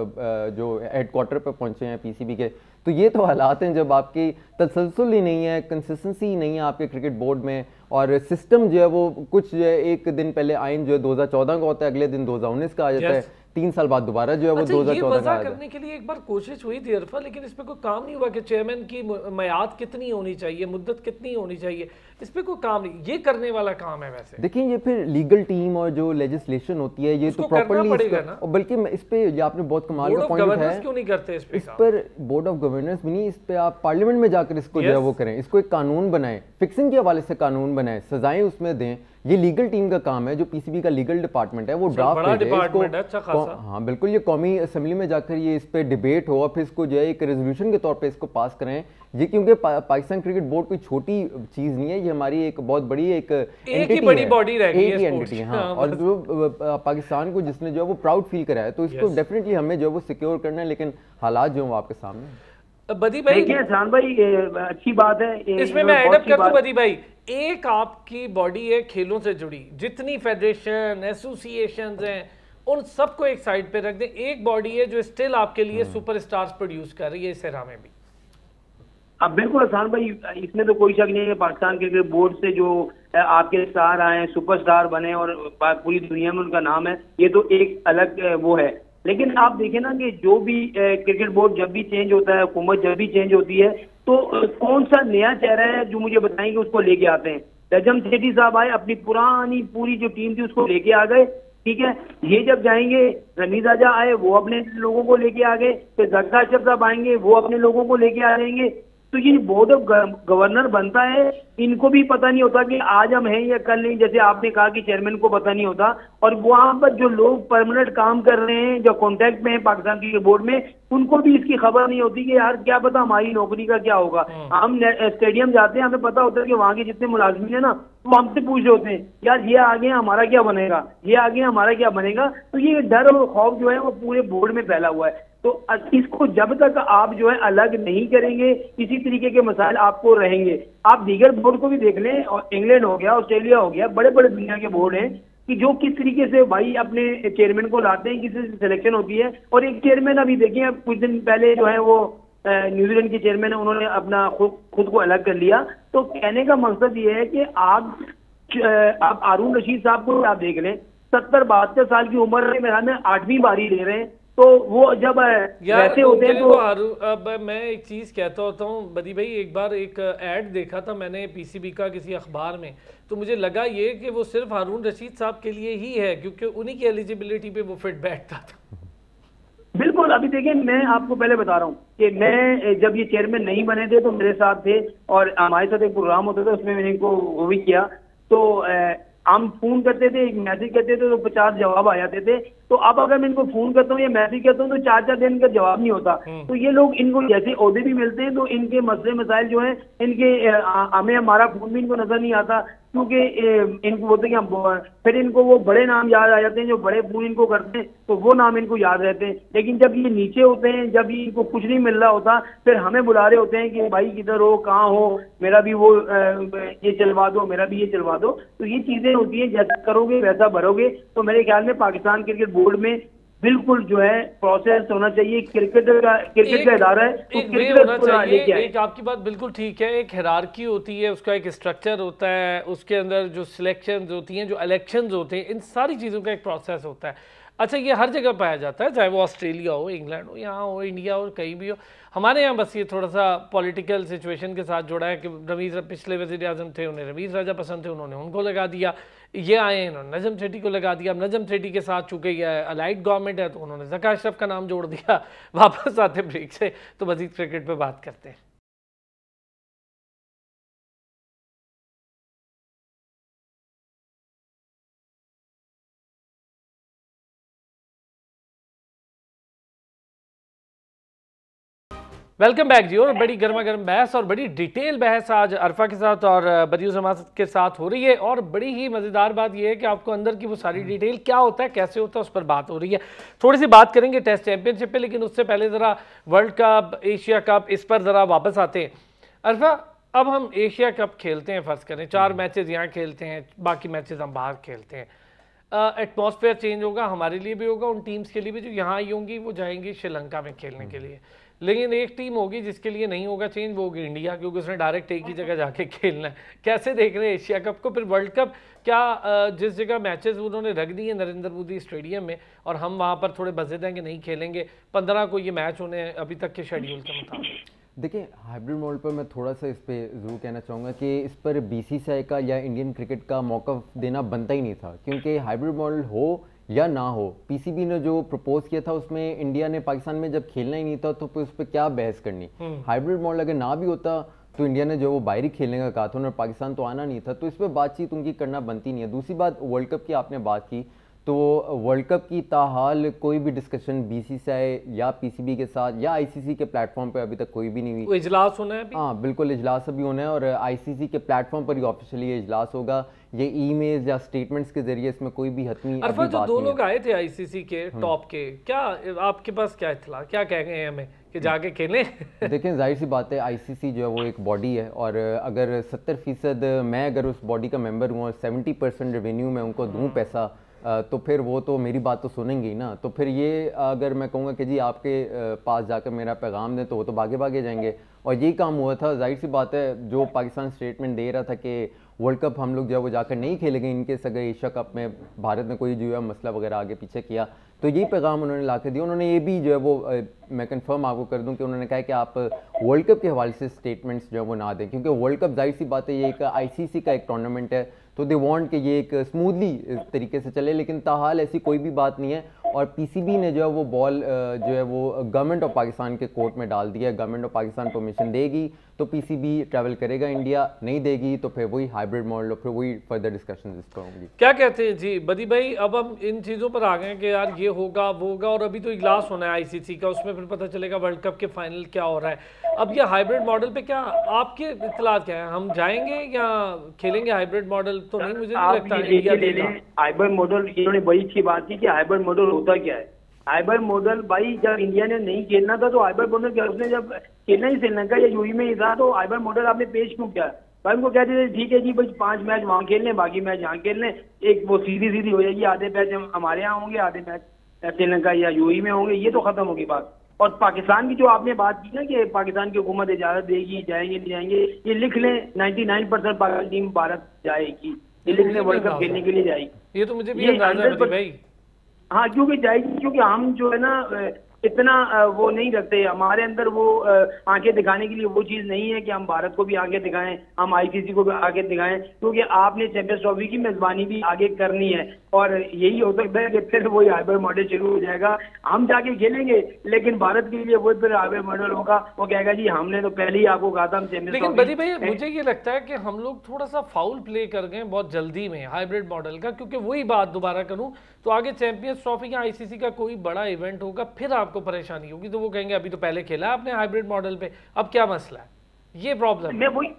जो हेडक्वार्टर पे पहुंचे हैं पीसीबी के। तो ये तो हालात हैं जब आपकी तसलसल ही नहीं है, कंसिस्टेंसी ही नहीं है आपके क्रिकेट बोर्ड में, और सिस्टम जो है वो कुछ जो है एक दिन पहले आइन जो है 2014 का होता है, अगले दिन 2019 का आ जाता है, 3 साल बाद दोबारा जो है वो 2014 का
करने के लिए एक बार कोशिश हुई थी अरफा, लेकिन इस पे कोई काम नहीं हुआ कि चेयरमैन की मयाद कितनी होनी चाहिए, मुद्दत कितनी होनी चाहिए, इस पे कोई काम नहीं। ये करने वाला काम है वैसे।
देखिए ये फिर लीगल टीम और जो लेजिस्लेशन होती है ये तो प्रॉपर्ली, बल्कि इस पे ये आपने बहुत कमाल का पॉइंट उठाया,
क्यों नहीं करते इस
पर बोर्ड ऑफ गवर्नेंस भी नहीं, इस पे आप पार्लियामेंट में जाकर इसको जो है वो करें, इसको एक कानून बनाएं, फिक्सिंग के हवाले से कानून बनाएं, सजाएं उसमें दें। ये लीगल टीम का काम है, जो पीसीबी का लीगल डिपार्टमेंट है वो ड्राफ्ट इसको, हाँ बिल्कुल, ये कौमी असेंबली में जाकर ये इस पे डिबेट हो और फिर इसको जो है एक रेजोल्यूशन के तौर पे इसको पास करें। ये क्योंकि पाकिस्तान क्रिकेट बोर्ड कोई छोटी चीज नहीं है, ये हमारी एक बहुत बड़ी एक
ही बड़ी बॉडी रह गई है
एंटिटी, हाँ। और जो पाकिस्तान को जिसने जो है वो प्राउड फील कराया है, तो इसको डेफिनेटली हमें जो है वो सिक्योर करना है, लेकिन हालात जो है वो आपके सामने।
बदी भाई, शान भाई अच्छी बात है,
इसमें मैं एडअप कर दूं बदी भाई, एक आपकी बॉडी है खेलों से जुड़ी, जितनी फेडरेशन एसोसिएशन हैं उन सबको एक साइड पे रख दें, एक बॉडी है जो स्टिल आपके लिए सुपरस्टार्स प्रोड्यूस कर रही है इस एरा में भी।
अब बिल्कुल आसान भाई, इसमें तो कोई शक नहीं है। पाकिस्तान क्रिकेट बोर्ड से जो आपके स्टार आए, सुपरस्टार बने और पूरी दुनिया में उनका नाम है, ये तो एक अलग वो है। लेकिन आप देखें ना कि जो भी क्रिकेट बोर्ड जब भी चेंज होता है, हुकूमत जब भी चेंज होती है, तो कौन सा नया चेहरा है जो मुझे बताएंगे उसको लेके आते हैं। नजम सेठी साहब आए, अपनी पुरानी पूरी जो टीम थी उसको लेके आ गए, ठीक है। ये जब जाएंगे, रमीज राजा आए, वो अपने लोगों को लेके आ गए, फिर जक्का अशरफ साहब आएंगे, वो अपने लोगों को लेके आ जाएंगे। तो ये बोर्ड ऑफ गवर्नर बनता है, इनको भी पता नहीं होता कि आज हम हैं या कल नहीं। जैसे आपने कहा कि चेयरमैन को पता नहीं होता, और वहां पर जो लोग परमानेंट काम कर रहे हैं, जो कॉन्ट्रैक्ट में है पाकिस्तान क्रिकेट बोर्ड में, उनको भी इसकी खबर नहीं होती कि यार क्या पता हमारी नौकरी का क्या होगा। हम स्टेडियम जाते हैं, हमें पता होता है कि वहां के जितने मुलाजमीन है ना, वो हमसे पूछ रहे होते हैं यार ये आगे हमारा क्या बनेगा, ये आगे हमारा क्या बनेगा। तो ये डर और खौफ जो है वो पूरे बोर्ड में फैला हुआ है। तो इसको जब तक आप जो है अलग नहीं करेंगे, इसी तरीके के मसाइल आपको रहेंगे। आप दीगर बोर्ड को भी देख लें, और इंग्लैंड हो गया, ऑस्ट्रेलिया हो गया, बड़े बड़े दुनिया के बोर्ड हैं कि जो किस तरीके से भाई अपने चेयरमैन को लाते हैं, किसी से सिलेक्शन होती है। और एक चेयरमैन अभी देखिए कुछ दिन पहले जो है वो न्यूजीलैंड के चेयरमैन है, उन्होंने अपना खुद को अलग कर लिया। तो कहने का मकसद ये है कि आप हारून रशीद साहब को आप देख लें, 70-72 साल की उम्र में मेरा में 8वीं बारी ले रहे हैं। तो वो जब वैसे होते हैं तो
अब मैं एक चीज़ कहता होता हूँ बदी भाई, एक बार एक ऐड देखा था मैंने पीसीबी का किसी अखबार में, तो मुझे लगा ये कि वो सिर्फ हारून रशीद साहब के लिए ही है, क्योंकि उन्हीं की एलिजिबिलिटी पे वो फिट बैठता था।
बिल्कुल। अभी देखिए, मैं आपको पहले बता रहा हूँ कि मैं जब ये चेयरमैन नहीं बने थे तो मेरे साथ थे, और हमारे साथ एक प्रोग्राम होता था, उसमें मैंने इनको वो भी किया। तो हम फोन करते थे, मैसेज करते थे, तो 50 जवाब आ जाते थे। तो अब अगर मैं इनको फोन करता हूँ या मैसेज करता हूँ तो 4-4 दिन का जवाब नहीं होता। तो ये लोग, इनको जैसे ओहदे भी मिलते हैं तो इनके मसले मसाइल जो हैं इनके, हमें हमारा फोन भी इनको नजर नहीं आता, क्योंकि इनको बोलते हैं कि फिर इनको वो बड़े नाम याद आ जाते हैं, जो बड़े फोन इनको करते हैं तो वो नाम इनको याद रहते हैं। लेकिन जब ये नीचे होते हैं, जब इनको कुछ नहीं मिल रहा होता, फिर हमें बुला रहे होते हैं कि भाई किधर हो, कहाँ हो, मेरा भी वो ये चलवा दो, मेरा भी ये चलवा दो। तो ये चीजें होती हैं, जैसा करोगे वैसा भरोगे। तो मेरे ख्याल में पाकिस्तान क्रिकेट बोर्ड में बिल्कुल जो है प्रोसेस होना चाहिए। क्रिकेट का इदारा है तो
एक होना चाहिए। एक आपकी बात बिल्कुल ठीक है, एक हिरार्की होती है, उसका एक स्ट्रक्चर होता है, उसके अंदर जो सिलेक्शंस होती हैं, जो इलेक्शंस होते हैं, इन सारी चीज़ों का एक प्रोसेस होता है। अच्छा, ये हर जगह पाया जाता है, चाहे वो ऑस्ट्रेलिया हो, इंग्लैंड हो, यहाँ हो, इंडिया हो, कहीं भी हो। हमारे यहाँ बस ये थोड़ा सा पॉलिटिकल सिचुएशन के साथ जुड़ा है कि पिछले वज़ीर आज़म थे, उन्हें रमीज़ राजा पसंद थे, उन्होंने उनको लगा दिया। ये आए, इन्होंने नजम सेठी को लगा दिया। अब नजम सेठी के साथ चूंकि ये अलाइड गवर्नमेंट है तो उन्होंने ज़का अशरफ का नाम जोड़ दिया। वापस आते ब्रेक से तो मज़ीद क्रिकेट पे बात करते हैं। वेलकम बैक जी। और बड़ी गर्मा गर्म बहस और बड़ी डिटेल बहस आज अरफा के साथ और बदियूं समाज के साथ हो रही है। और बड़ी ही मज़ेदार बात यह है कि आपको अंदर की वो सारी डिटेल क्या होता है, कैसे होता है, उस पर बात हो रही है। थोड़ी सी बात करेंगे टेस्ट चैंपियनशिप पे, लेकिन उससे पहले ज़रा वर्ल्ड कप, एशिया कप, इस पर ज़रा वापस आते हैं। अरफा, अब हम एशिया कप खेलते हैं, फ़र्ज़ करें 4 मैचेज़ यहाँ खेलते हैं, बाकी मैचेज़ हम बाहर खेलते हैं। एटमॉस्फेयर चेंज होगा, हमारे लिए भी होगा, उन टीम्स के लिए भी जो यहाँ आई होंगी वो जाएंगी श्रीलंका में खेलने के लिए। लेकिन एक टीम होगी जिसके लिए नहीं होगा चेंज, वो होगी इंडिया, क्योंकि उसने डायरेक्ट एक ही जगह जाके खेलना है। कैसे देख रहे हैं एशिया कप को? फिर वर्ल्ड कप क्या जिस जगह मैचेस उन्होंने रख दिए नरेंद्र मोदी स्टेडियम में और हम वहाँ पर थोड़े बज़ेद हैं कि नहीं खेलेंगे, 15 को ये मैच होने अभी तक के शेड्यूल के मुताबिक।
देखिए, हाइब्रिड मॉडल पर मैं थोड़ा सा इस पर ज़रूर कहना चाहूँगा कि इस पर बीसीसीआई का या इंडियन क्रिकेट का मौका देना बनता ही नहीं था, क्योंकि हाइब्रिड मॉडल हो या ना हो, पीसीबी ने जो प्रपोज किया था उसमें इंडिया ने पाकिस्तान में जब खेलना ही नहीं था तो उस पर क्या बहस करनी। हाइब्रिड मॉडल अगर ना भी होता तो इंडिया ने जो वो बाहरी खेलने का कहा था और पाकिस्तान तो आना नहीं था, तो इस पर बातचीत उनकी करना बनती नहीं है। दूसरी बात, वर्ल्ड कप की आपने बात की, तो वर्ल्ड कप की ताहाल कोई भी डिस्कशन बीसीसीआई या पीसीबी के साथ या आईसीसी के प्लेटफॉर्म पे अभी तक कोई भी नहीं हुई।
इजलास होना है अभी?
हाँ बिल्कुल, इजलास अभी होना है और आईसीसी के प्लेटफॉर्म पर ही ऑफिशियली इजलास होगा। ये ईमेल्स या स्टेटमेंट्स के जरिए इसमें कोई भी हतमी
अरफा, जो 2 लोग आए थे आईसीसी के टॉप के, क्या आपके पास क्या इत्तला, क्या कह गए हैं हमें कि जाके खेलें?
देखें, जाहिर सी बात है, आईसीसी जो है वो एक बॉडी है और अगर 70% मैं अगर उस बॉडी का मेंबर हूँ और 70% रेवेन्यू में उनको दूँ पैसा, तो फिर वो तो मेरी बात तो सुनेंगे ही ना। तो फिर ये अगर मैं कहूँगा कि जी आपके पास जाकर मेरा पैगाम दें तो वो तो भागे भागे जाएंगे। और यही काम हुआ था, जाहिर सी बात है। जो पाकिस्तान स्टेटमेंट दे रहा था कि वर्ल्ड कप हम लोग जो है वो जाकर नहीं खेलेंगे इनकेस अगर एशिया कप में भारत ने कोई जो है मसला वगैरह आगे पीछे किया, तो यही पैगाम उन्होंने ला के दिया। उन्होंने ये भी जो है वो मैं कंफर्म आपको कर दूं कि उन्होंने कहा कि आप वर्ल्ड कप के हवाले से स्टेटमेंट्स जो है वो ना दें, क्योंकि वर्ल्ड कप जाहिर सी बात है ये एक आईसीसी का एक टूर्नामेंट है, तो दे वांट कि ये एक स्मूथली तरीके से चले। लेकिन ताहाल ऐसी कोई भी बात नहीं है। और पीसीबी ने जो है वो बॉल जो है वो गवर्नमेंट ऑफ पाकिस्तान के कोर्ट में डाल दिया है। गवर्नमेंट ऑफ पाकिस्तान परमिशन देगी तो पीसीबी ट्रैवल करेगा इंडिया, नहीं देगी तो फिर वही हाइब्रिड मॉडल और फिर वही फर्दर डिस्कशन इस पर होंगी।
क्या कहते हैं जी बदी भाई? अब हम इन चीज़ों पर आ गए कि यार ये होगा वो होगा, और अभी तो इजलास होना है आईसीसी का, उसमें फिर पता चलेगा वर्ल्ड कप के फाइनल क्या हो रहा है। अब ये हाइब्रिड मॉडल पे क्या आपके इत्तलात क्या है? हम जाएंगे या खेलेंगे हाइब्रिड मॉडल? तो नहीं, मुझे नहीं लगता इंडिया देगा
हाइब्रिड मॉडल। इन्होंने बड़ी अच्छी बात की कि हाइब्रिड मॉडल होता क्या है। हाइब्रिड मॉडल भाई, जब इंडिया ने नहीं खेलना था तो हाइब्रिड मॉडल क्या, उसने जब खेलना ही श्रीलंका या यूएई में ही था तो हाइब्रिड मॉडल आपने पेश क्यों किया? भाई उनको कहते थे ठीक है जी भाई 5 मैच वहां खेल लें, बाकी मैच यहाँ खेल लें, एक वो सीधी सीधी हो जाएगी, आधे मैच हमारे यहाँ होंगे, आधे मैच श्रीलंका या यूएई में होंगे, ये तो खत्म होगी बात। और पाकिस्तान की जो आपने बात की ना कि पाकिस्तान की हुकूमत इजाजत देगी, जाएंगे नहीं जाएंगे, ये लिख लें 99% पाकिस्तान टीम भारत जाएगी, ये लिख लें वर्ल्ड कप खेलने के लिए जाएगी।
ये तो मुझे भी अंदाजा है भाई।
हाँ, क्योंकि जाएगी, क्योंकि हम जो है ना इतना वो नहीं रखते, हमारे अंदर वो आंखें दिखाने के लिए वो चीज नहीं है कि हम भारत को भी आगे दिखाएं, हम आईसीसी को भी आगे दिखाएं, क्योंकि आपने चैंपियंस ट्रॉफी की मेजबानी भी आगे करनी है। और यही हो सकता है कि फिर वही हाइब्रिड मॉडल शुरू हो जाएगा, हम जाके खेलेंगे लेकिन भारत के लिए वो फिर हाइब्रिड मॉडल होगा, वो कहेगा जी हमने तो पहले ही आपको कहा था हम चैंपियंस।
लेकिन बदी भाई मुझे ये लगता है कि हम लोग थोड़ा सा फाउल प्ले कर गए बहुत जल्दी में हाइब्रिड मॉडल का, क्योंकि वही बात दोबारा करूं तो आगे चैंपियंस ट्रॉफी या आईसीसी का कोई बड़ा इवेंट होगा फिर आपको परेशानी होगी, तो वो कहेंगे अभी तो पहले खेला आपने हाइब्रिड मॉडल पे, अब क्या मसला है? ये प्रॉब्लम।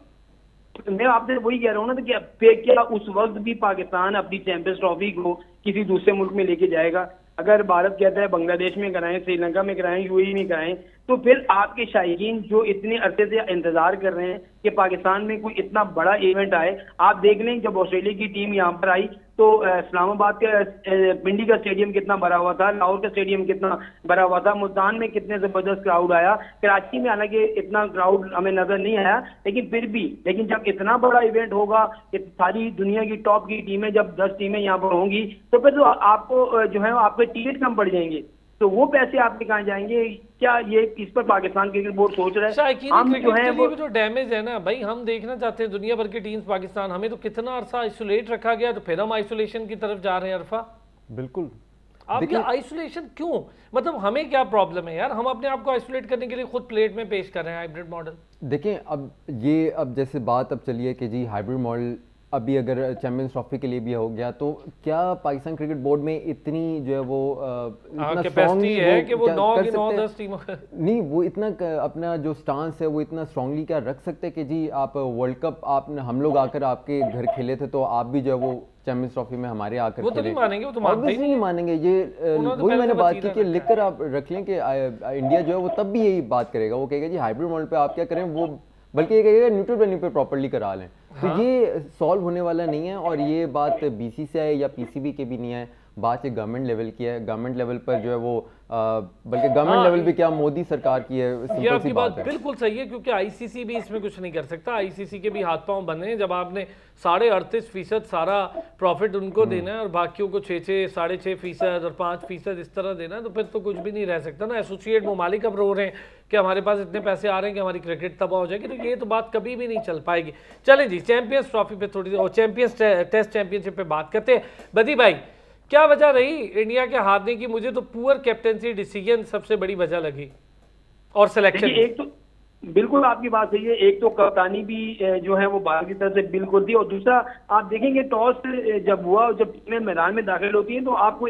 मैं आपसे वही कह रहा हूँ ना, तो क्या उस वक्त भी पाकिस्तान अपनी चैंपियंस ट्रॉफी को किसी दूसरे मुल्क में लेके जाएगा? अगर भारत कहता है बांग्लादेश में कराएं, श्रीलंका में कराएं, यूएई में कराएं, तो फिर आपके शायकीन जो इतने अरसे से इंतजार कर रहे हैं कि पाकिस्तान में कोई इतना बड़ा इवेंट आए, आप देख लें जब ऑस्ट्रेलिया की टीम यहाँ पर आई तो इस्लामाबाद का पिंडी का स्टेडियम कितना भरा हुआ था, लाहौर का स्टेडियम कितना भरा हुआ था, मुल्तान में कितने जबरदस्त क्राउड आया, कराची में हालांकि इतना क्राउड हमें नजर नहीं आया, लेकिन जब इतना बड़ा इवेंट होगा, सारी दुनिया की टॉप की टीमें, जब 10 टीमें यहाँ पर होंगी, तो फिर तो आपको जो है आपके टिकट कम पड़ जाएंगे, तो वो पैसे आपके कहाँ जाएंगे? क्या ये इस पर पाकिस्तान क्रिकेट बोर्ड सोच रहा है?
हम जो है वो जो डैमेज है ना भाई, हम देखना चाहते हैं दुनिया भर की टीम्स पाकिस्तान, हमें तो कितना अरसा आइसोलेट रखा गया, तो फिर हम आइसोलेशन की तरफ जा रहे हैं। अरफा
बिल्कुल,
आप क्या आइसोलेशन क्यों? मतलब हमें क्या प्रॉब्लम है यार, हम अपने आप को आइसोलेट करने के लिए खुद प्लेट में पेश कर रहे हैं हाइब्रिड मॉडल।
देखें अब जैसे बात अब चलिए कि जी हाइब्रिड मॉडल अभी अगर चैंपियंस ट्रॉफी के लिए भी हो गया, तो क्या पाकिस्तान क्रिकेट बोर्ड में इतनी जो है वो इतना
कैपेसिटी है कि वो 9 की 9-10 टीमों
नहीं, वो इतना अपना जो स्टांस है वो इतना स्ट्रांगली क्या रख सकते हैं कि जी आप वर्ल्ड कप आपने हम लोग आकर आपके घर खेले थे तो आप भी जो है वो चैंपियंस ट्रॉफी में हमारे आकर
वो तो नहीं मानेंगे, वो तो मानते ही
नहीं मानेंगे। ये वही मैंने बात की कि लिखकर आप रख लें कि इंडिया जो है वो तब भी यही बात करेगा, वो कहेगा जी हाइब्रिड मॉडल पे आप क्या करें, वो बल्कि ये कहेगा न्यूट्रल वेन्यू पे प्रॉपर्ली करा लें। तो ये सॉल्व होने वाला नहीं है, और ये बात बीसीसीआई या पीसीबी के भी नहीं है, बात ये गवर्नमेंट लेवल की है। गवर्नमेंट लेवल पर जो है वो बल्कि गवर्नमेंट लेवल भी क्या मोदी सरकार की है,
ये आपकी बात बिल्कुल सही है, क्योंकि आईसीसी भी इसमें कुछ नहीं कर सकता। आईसीसी के भी हाथ पांव बने हैं, जब आपने 38.5% सारा प्रॉफिट उनको देना है और बाकियों को 6, 6.5% और 5% इस तरह देना है, तो फिर तो कुछ भी नहीं रह सकता ना। एसोसिएट ममालिक अब रो रहे हैं कि हमारे पास इतने पैसे आ रहे हैं कि हमारी क्रिकेट तबाह हो जाएगी, तो ये तो बात कभी भी नहीं चल पाएगी। चलें जी, चैंपियंस ट्रॉफी पे थोड़ी और चैंपियंस टेस्ट चैंपियनशिप पे बात करते हैं। बदी भाई, क्या वजह रही इंडिया के हारने की? मुझे तो पुअर कैप्टेंसी डिसीजन सबसे बड़ी वजह लगी, और सिलेक्शन।
एक तो बिल्कुल आपकी बात सही है, एक तो कप्तानी भी जो है वो भारत की तरफ से बिल्कुल थी, और दूसरा आप देखेंगे टॉस जब हुआ, जब टीमें मैदान में दाखिल होती हैं तो आपको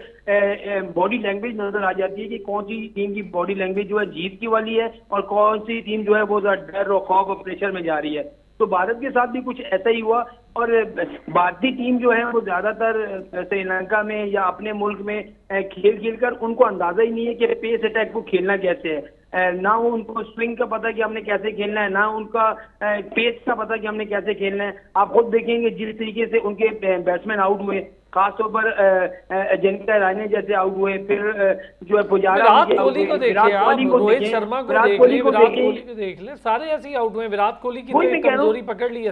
एक बॉडी लैंग्वेज नजर आ जाती है कि कौन सी टीम की बॉडी लैंग्वेज जो है जीत की वाली है और कौन सी टीम जो है वो डर और खौफ और प्रेशर में जा रही है। तो भारत के साथ भी कुछ ऐसा ही हुआ, और भारतीय टीम जो है वो ज्यादातर श्रीलंका में या अपने मुल्क में खेल कर उनको अंदाजा ही नहीं है कि पेस अटैक को खेलना कैसे है। ना वो उनको स्विंग का पता कि हमने कैसे खेलना है, ना उनका पेस का पता कि हमने कैसे खेलना है। आप खुद देखेंगे जिस तरीके से उनके बैट्समैन आउट हुए, खासतौर पर अजिंक्य रहाणे जैसे आउट हुए, फिर जो है पुजारा
विराट कोहली को देखिए आप, रोहित शर्मा को देख ले, विराट कोहली को देख ले, सारे ऐसे ही आउट हुए। विराट कोहली की कमजोरी पकड़ ली है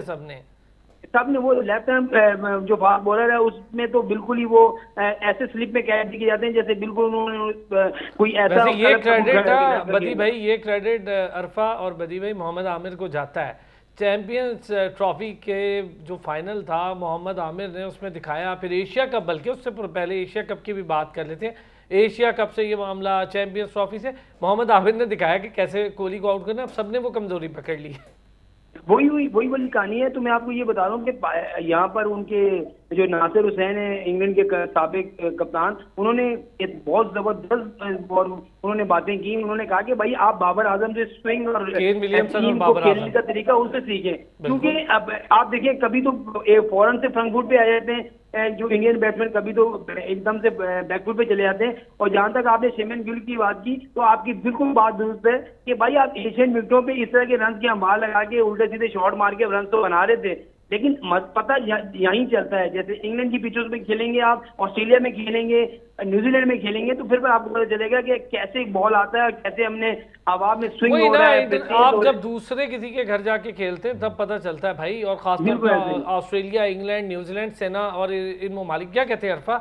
सबने
वो लेफ्ट हैंड जो फास्ट बॉलर है उसमें तो बिल्कुल ही वो ऐसे स्लिप में कैच किए जाते हैं जैसे बिल्कुल उन्होंने कोई ऐसा।
ये क्रेडिट बदी भाई, ये क्रेडिट अरफा और बदी भाई मोहम्मद आमिर को जाता है। चैंपियंस ट्रॉफी के जो फाइनल था मोहम्मद आमिर ने उसमें दिखाया, फिर एशिया कप, बल्कि उससे पहले एशिया कप की भी बात कर लेते हैं। एशिया कप से ये मामला, चैंपियंस ट्रॉफी से मोहम्मद आमिर ने दिखाया कि कैसे कोहली को आउट करना। अब सबने वो कमजोरी पकड़ ली है।
वही वाली कहानी है। तो मैं आपको ये बता रहा हूँ कि यहाँ पर उनके जो नासिर हुसैन है इंग्लैंड के साबिक कप्तान, उन्होंने एक बहुत जबरदस्त और उन्होंने बातें की। उन्होंने कहा कि भाई आप बाबर आजम से स्विंग और टीम को खेलने का तरीका उनसे सीखें, क्योंकि अब आप देखिए कभी तो फौरन से फ्रंट फुट पे आ जाते हैं जो इंडियन बैट्समैन, कभी तो एकदम से बैकफुट पे चले जाते हैं। और जहां तक आपने शेमन गिल की बात की तो आपकी बिल्कुल बात दुरुस्त है कि भाई आप एशियन विकेटों पे इस तरह के रन की अंबार लगा के उल्टे सीधे शॉट मार के रन तो बना रहे थे, लेकिन पता यहीं चलता है। जैसे इंग्लैंड की पिचों में खेलेंगे आप, ऑस्ट्रेलिया में खेलेंगे, न्यूजीलैंड में खेलेंगे, तो फिर आपको पता चलेगा कि कैसे एक बॉल आता है, कैसे हमने हवा में स्विंग हो रहा है।
आप जब दूसरे किसी के घर जाके खेलते हैं तब पता चलता है भाई। और खासतौर पर ऑस्ट्रेलिया, इंग्लैंड, न्यूजीलैंड, सेना और इन ममालिक, क्या कहते हैं अरफा,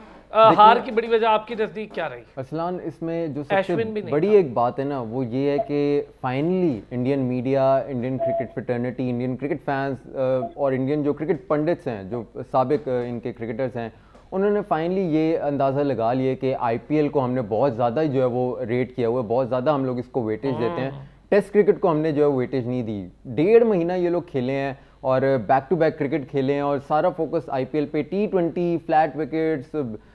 हार की बड़ी वजह आपकी नजदीक क्या रही?
असलान, इसमें जो सबसे बड़ी एक बात है ना वो ये है कि finally Indian media, Indian cricket fraternity, Indian cricket fans और इंडियन जो क्रिकेट पंडित्स हैं, जो साबिक इनके क्रिकेटर्स हैं, उन्होंने फाइनली ये अंदाज़ा लगा लिया कि आईपीएल को हमने बहुत ज़्यादा जो है वो रेट किया हुआ है, बहुत ज़्यादा हम लोग इसको वेटेज देते हैं। टेस्ट क्रिकेट को हमने जो है वेटेज नहीं दी। 1.5 महीना ये लोग खेले हैं और बैक टू बैक क्रिकेट खेले हैं और सारा फोकस आईपीएल पे, T20 फ्लैट विकेट्स,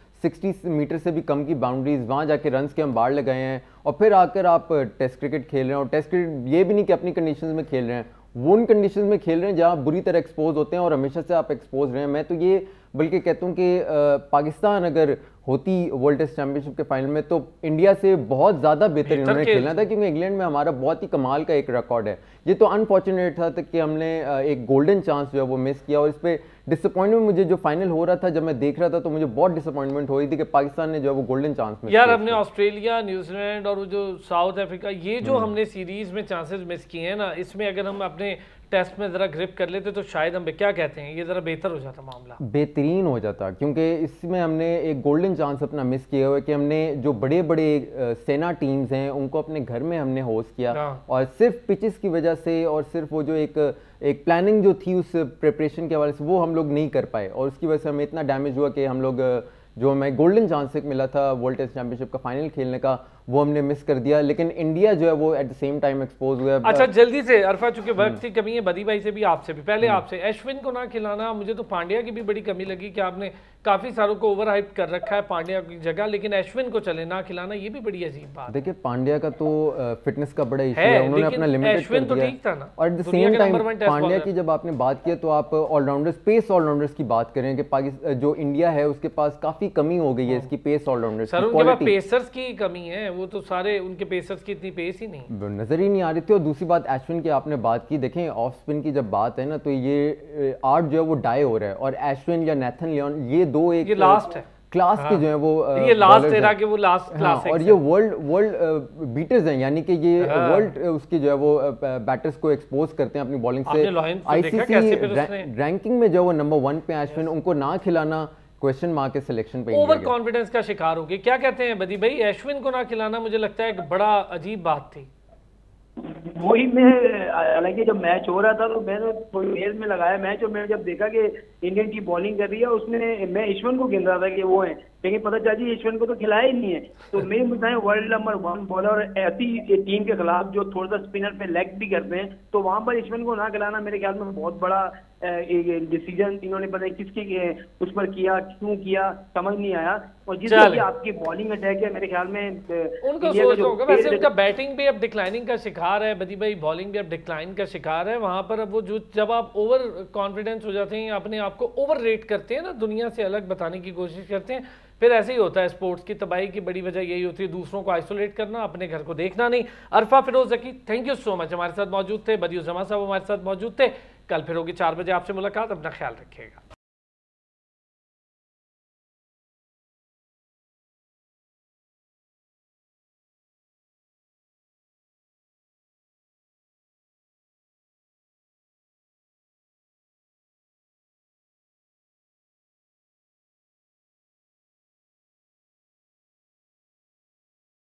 60 मीटर से भी कम की बाउंड्रीज, वहाँ जाके रन्स के हम बाढ़ लगाए हैं और फिर आकर आप टेस्ट क्रिकेट खेल रहे हैं। और टेस्ट क्रिकेट ये भी नहीं कि अपनी कंडीशंस में खेल रहे हैं, वो उन कंडीशंस में खेल रहे हैं जहाँ बुरी तरह एक्सपोज होते हैं और हमेशा से आप एक्सपोज रहे हैं। मैं तो ये बल्कि कहता हूँ कि पाकिस्तान अगर होती वर्ल्ड टेस्ट चैंपियनशिप के फाइनल में तो इंडिया से बहुत ज़्यादा बेहतर इन्होंने खेलना था, क्योंकि इंग्लैंड में हमारा बहुत ही कमाल का एक रिकॉर्ड है। ये तो अनफॉर्चुनेट था कि हमने एक गोल्डन चांस जो है वो मिस किया। और इस पर डिसअपॉइंटमेंट मुझे जो फाइनल हो रहा था जब मैं देख रहा था तो मुझे बहुत डिसअपॉइंटमेंट हो रही थी कि पाकिस्तान ने जो है वो गोल्डन चांस मिस
यार। हमने ऑस्ट्रेलिया, न्यूजीलैंड और जो साउथ अफ्रीका, ये जो हमने सीरीज में चांसेस मिस किए हैं ना, इसमें अगर हम अपने टेस्ट में जरा ग्रिप कर लेते तो शायद हम क्या कहते हैं, ये जरा बेहतर हो जाता, मामला बेहतरीन
हो जाता, क्योंकि इसमें हमने एक गोल्डन चांस अपना मिस किया हुआ है कि हमने जो बड़े बड़े सेना टीम्स हैं उनको अपने घर में हमने होस्ट किया और सिर्फ पिचेस की वजह से और सिर्फ वो जो एक प्लानिंग जो थी उस प्रिपरेशन के हवाले से वो हम लोग नहीं कर पाए और उसकी वजह से हमें इतना डैमेज हुआ कि हम लोग जो हमें गोल्डन चांस एक मिला था वर्ल्ड टेस्ट चैंपियनशिप का फाइनल खेलने का वो हमने मिस कर दिया। लेकिन इंडिया जो है वो at the same time expose हुआ।
अच्छा जल्दी से अरफा, चूंकि वक्त की कमी है, बदी भाई से भी, आपसे भी पहले, आपसे अश्विन को ना खिलाना, मुझे तो पांड्या की भी बड़ी कमी लगी कि आपने काफी सारों को ओवर हाइप कर रखा है पांड्या की जगह, लेकिन अश्विन को चले ना खिलाना, ये भी बड़ी अजीब बात।
देखिए पांड्या का तो फिटनेस का बड़ा इशू है, उन्होंने अपना लिमिटेड कर दिया
ठीक था ना।
और at the same time Pandya की जब आपने बात किया तो आप ऑलराउंडर्स, पेस ऑलराउंडर्स की बात करें कि पाकिस्तान जो इंडिया है उसके पास काफी कमी हो गई है इसकी पेस ऑलराउंडर्स की।
उनके पास पेसर्स की कमी है, वो तो सारे उनके पेसर्स की इतनी पेस ही नहीं
नजर ही नहीं आ रही थी। और दूसरी बात अश्विन की आपने बात की, देखें ऑफ स्पिन की जब बात है ना तो ये आर्ट जो है वो डाई हो रहा है और अश्विन या नेथन लियोन ये दो एक
लास्ट है
क्लास के जो है वो
ये लास्ट एरा के वो लास्ट क्लास
और ये वर्ल्ड बीटर्स हैं, यानी कि ये वर्ल्ड उसकी जो है वो बैटर्स को एक्सपोज करते हैं अपनी बॉलिंग से। आईसीसी रैंकिंग में जो वो नंबर 1 पे अश्विन, उनको ना खिलाना क्वेश्चन मार्क के सिलेक्शन पे
ओवर कॉन्फिडेंस का शिकार हो गए। क्या कहते हैं बदी भाई, अश्विन को ना खिलाना मुझे लगता है एक बड़ा अजीब बात थी।
वही मैं, हालांकि जब मैच हो रहा था तो मैंने थोड़ी देर में लगाया मैच और मैंने जब देखा कि इंडियन टीम बॉलिंग कर रही है उसमें मैं ईश्वन को गिन रहा था कि वो है, लेकिन पता चला जी ईश्वन को तो खिलाया ही नहीं है। तो मैं बताएं वर्ल्ड नंबर 1 बॉलर ऐसी टीम के खिलाफ जो थोड़ा सा स्पिनर पे लेग भी करते हैं, तो वहां पर ईश्वन को ना खिलाना मेरे ख्याल में बहुत बड़ा डिसीजन इन्होंने पता किसके उस पर किया, क्यों किया, समझ नहीं आया। और जिस तरह की आपकी बॉलिंग अटैक है मेरे ख्याल में
उनको सोचना होगा। वैसे उनका बैटिंग भी अब डिक्लाइनिंग का शिकार है बदी भाई, बॉलिंग भी अब डिक्लाइन का शिकार है। वहां पर अब वो जो जब आप ओवर कॉन्फिडेंस हो जाते हैं, अपने आप को ओवर रेट करते हैं ना, दुनिया से अलग बताने की कोशिश करते हैं, फिर ऐसे ही होता है। स्पोर्ट्स की तबाही की बड़ी वजह यही होती है, दूसरों को आइसोलेट करना, अपने घर को देखना नहीं। Arfa Firoz Zaki, thank you so much, हमारे साथ मौजूद थे। बदियुज़्ज़मा साहब हमारे साथ मौजूद थे। कल फिर होगी 4 बजे आपसे मुलाकात। अपना ख्याल रखिएगा।